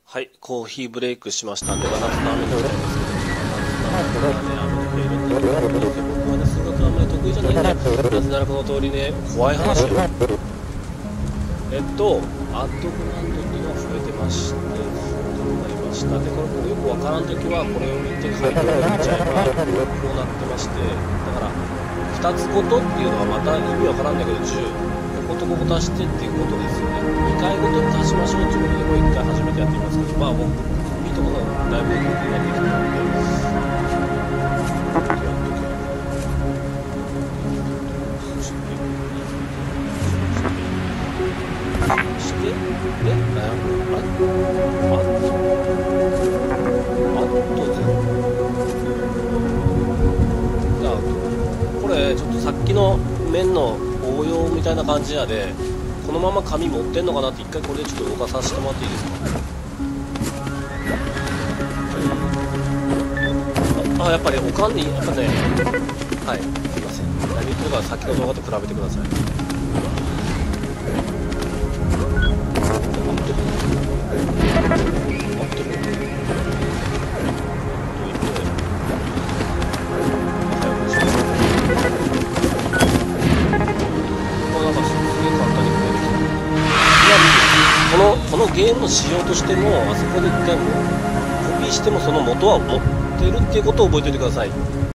はい、コーヒーブレイクしましたんで、また雨のみたいですけど、雨の日がいるっていうことで、僕はね、数学あんまり得意じゃないんで、なぜならこの通りね、怖い話よ。アットグランドには増えてまして、どうなりました。で、これよくわからんときは、これを見て書いてもらっちゃえば、こうなってまして、だから、2つごとっていうのはまた意味わからんだけど、10、こことここ足してっていうことですよね。2回ごとに足しましょうということで、これ1回初めてやってみますけど、まあ僕、いいところがだいぶよくなってきたので、して、これちょっとさっきの面の応用みたいな感じやで、このまま紙持ってんのかなって一回これでちょっと動かさせてもらっていいですか。やっぱりおかんでいい、やっぱね、はい、すいません、何言ってるかさっきの動画と比べてください。このゲームの仕様としても、あそこで一回もコピーしてもその元は持ってるっていうことを覚えておいてください。